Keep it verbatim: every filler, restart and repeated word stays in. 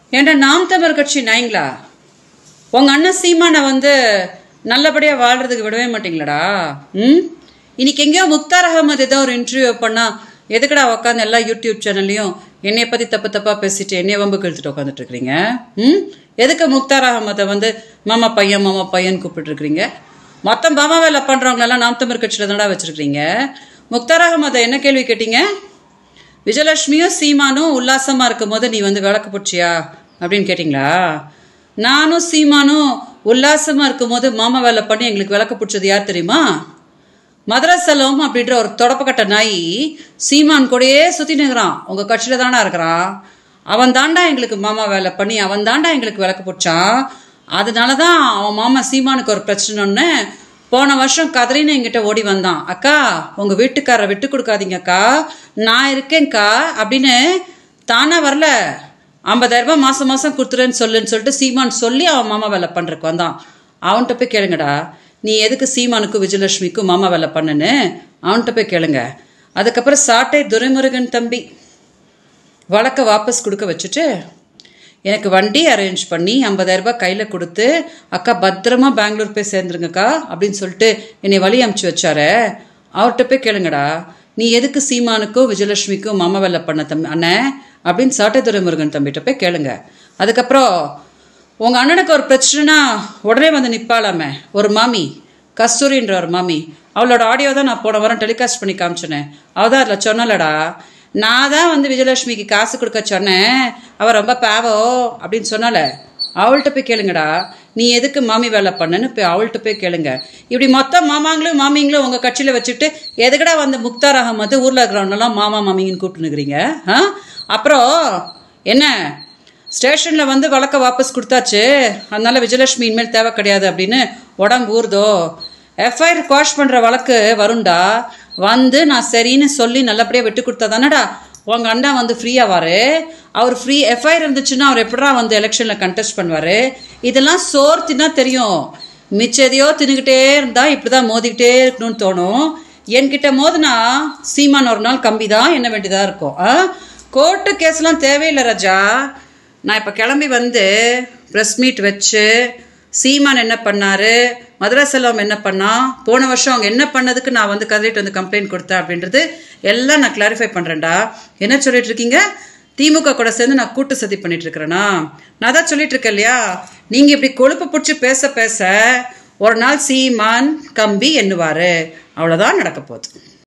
ஏன்டா நாம் தமிழர் கட்சி நாய்ங்களா? உங்கள் அண்ணன் சீமானை வந்து நல்லபடியாக வாழ்கிறதுக்கு விடவே மாட்டிங்களடா? ம் இன்னைக்கு எங்கேயோ முக்தார் அகமது ஏதோ ஒரு இன்டர்வியூ பண்ணால் எதுக்கடா உட்காந்து எல்லா யூடியூப் சேனல்லையும் என்னைய பற்றி தப்பு தப்பாக பேசிட்டு என்னைய வம்புக்கு இழுத்துட்டு உட்காந்துட்டு இருக்கிறீங்க? ம் எதுக்கு முக்தார் அகமதை வந்து மாமா பையன் மாமா பையன் கூப்பிட்டுருக்கிறீங்க? மொத்தம் மாமா வேலை பண்ணுறவங்களெல்லாம் நாம் தமிழர் கட்சியில் தானடா வச்சுருக்கிறீங்க. முக்தார் அகமதை என்ன கேள்வி கேட்டீங்க? விஜயலட்சுமியும் சீமானும் உல்லாசமாக இருக்கும் போது நீ வந்து விளக்கு போச்சியா அப்படின்னு கேட்டிங்களா? நானும் சீமானும் உல்லாசமாக இருக்கும் போது மாமா வேலை பண்ணி எங்களுக்கு விளக்கு பிடிச்சது யார் தெரியுமா? மதரசலம் அப்படின்ற ஒரு தொடப்பக்கட்ட நாய் சீமான் கூடயே சுற்றி நிற்கிறான். உங்கள் கட்சியில் தாண்டா இருக்கிறான். அவன் தாண்டா எங்களுக்கு மாமா வேலை பண்ணி அவன் தாண்டா எங்களுக்கு விளக்கு பிடிச்சான். அதனால தான் அவன் மாமா சீமானுக்கு ஒரு பிரச்சனைன்னு போன வருஷம் கதறின்னு என்கிட்ட ஓடி வந்தான். அக்கா உங்கள் வீட்டுக்காரரை விட்டு கொடுக்காதீங்க அக்கா, நான் இருக்கேன்க்கா அப்படின்னு. தானே வரல, ஐம்பதாயிரம் ரூபாய் மாதம் மாதம் கொடுத்துறேன்னு சொல்லுன்னு சொல்லிட்டு சீமான் சொல்லி அவன் மாமா வேலை பண்ணுறக்கு வந்தான். அவன்கிட்ட போய் கேளுங்கடா, நீ எதுக்கு சீமானுக்கும் விஜயலட்சுமிக்கும் மாமா வேலை பண்ணுன்னு அவன்கிட்ட போய் கேளுங்க. அதுக்கப்புறம் சாட்டை துரைமுருகன் தம்பி வழக்க வாபஸ் கொடுக்க வச்சுட்டு எனக்கு வண்டி அரேஞ்ச் பண்ணி ஐம்பதாயிரம் ரூபாய் கையில் கொடுத்து அக்கா பத்திரமா பெங்களூர் போய் சேர்ந்துருங்கக்கா அப்படின்னு சொல்லிட்டு என்னை வழி அமுச்சு வச்சார. அவர்கிட்ட போய் கேளுங்கடா, நீ எதுக்கு சீமானுக்கும் விஜயலட்சுமிக்கும் மாமா வேலை பண்ண தம்பி அண்ணன் அப்படின்னு சாட்டை துரைமுருகன் தம்பிகிட்ட போய் கேளுங்க. அதுக்கப்புறம் உங்கள் அண்ணனுக்கு ஒரு பிரச்சனைனா உடனே வந்து நிற்பாளாமே ஒரு மாமி, கஸ்தூரின்ற ஒரு மாமி, அவளோட ஆடியோ தான் நான் போன வாரம் டெலிகாஸ்ட் பண்ணி காமிச்சேனே. அவள் தான் அதில் சொன்னலடா, நான் தான் வந்து விஜயலட்சுமிக்கு காசு கொடுக்க சொன்னேன், அவள் ரொம்ப பாவோ அப்படின்னு சொன்னால. அவள்கிட்ட போய் கேளுங்கடா, நீ எதுக்கு மாமி வேலை பண்ணன்னு போய் அவள்கிட்ட போய் கேளுங்க. இப்படி மொத்தம் மாமாங்களும் மாமிங்களும் உங்கள் கட்சியில் வச்சுட்டு எதுக்கடா வந்து முக்தார் அகமது ஊரில் இருக்கிறவனெல்லாம் மாமா மாமிங்கன்னு கூப்பிட்டுனுக்குறீங்க? ஆ அப்புறம் என்ன, ஸ்டேஷனில் வந்து வழக்க வாபஸ் கொடுத்தாச்சு, அதனால விஜயலட்சுமி இனிமேல் தேவை கிடையாது அப்படின்னு உடம்பு ஊறுதோ? எஃப்ஐஆர் குவாஷ் பண்ணுற வழக்கு வருண்டா, வந்து நான் சரின்னு சொல்லி நல்லபடியாக விட்டு கொடுத்தா தானடா உங்கள் அண்ணா வந்து ஃப்ரீயாவார். அவர் ஃப்ரீ எஃப்ஐஆர் இருந்துச்சுன்னா அவர் எப்படா வந்து எலெக்ஷனில் கண்டெஸ்ட் பண்ணுவார்? இதெல்லாம் சோர்த்தினா தெரியும். மிச்சதையோ தின்னுக்கிட்டே இருந்தால் இப்படி தான் மோதிக்கிட்டே இருக்கணும்னு தோணும். என்கிட்ட மோதுனா சீமான் ஒரு நாள் கம்பி தான் என்ன வேண்டியதாக இருக்கும். ஆ கோர்ட்டு கேஸ்லாம் தேவையில்லை ராஜா. நான் இப்போ கிளம்பி வந்து ப்ரெஸ் மீட் வச்சு சீமான் என்ன பண்ணார், மதரசலம் என்ன பண்ணா, போன வருஷம் அவங்க என்ன பண்ணதுக்கு நான் வந்து கதறிட்டு வந்து கம்ப்ளைண்ட் கொடுத்தேன் அப்படின்றது எல்லாம் நான் கிளாரிஃபை பண்ணுறேன்டா. என்ன சொல்லிட்டு இருக்கீங்க? திமுக கூட சேர்ந்து நான் கூட்டு சதி பண்ணிட்டு இருக்கிறேன்னா? நான் தான் சொல்லிட்டு இருக்கேன் இல்லையா, நீங்கள் இப்படி கொழுப்பு பிடிச்சி பேச பேச ஒரு நாள் சீமான் கம்பி எண்ணுவார். அவ்வளோதான் நடக்க போகுது.